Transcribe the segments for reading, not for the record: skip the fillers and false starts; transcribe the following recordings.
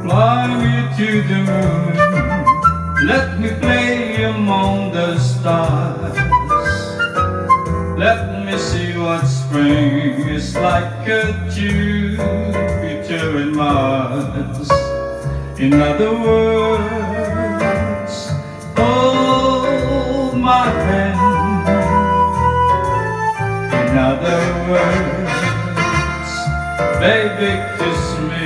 Fly me to the moon, let me play among the stars. Let me see what spring is like at Jupiter and Mars. In other words, hold my hand. In other words, baby, kiss me.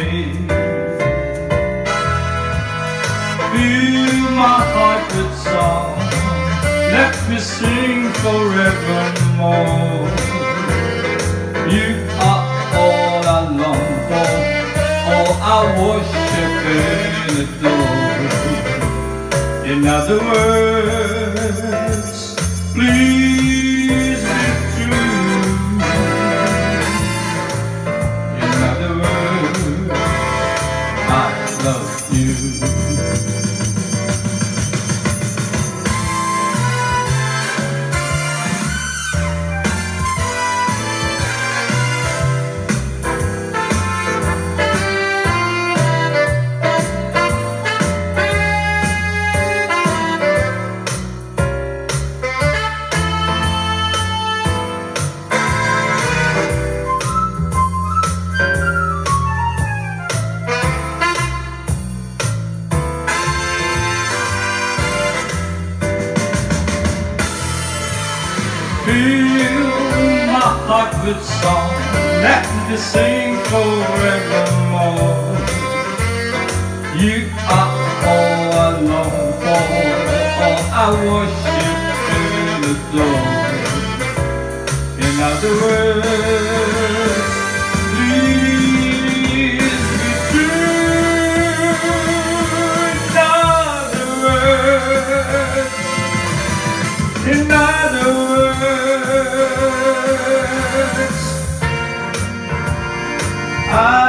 Fill my heart with song, let me sing forevermore. You are all I long for, all I worship and adore. In other words, please be true. In other words, I love you. Fill my heart with song, let me sing forevermore. You are all I long for, all I worship and adore. In other words, please be true. In other words, I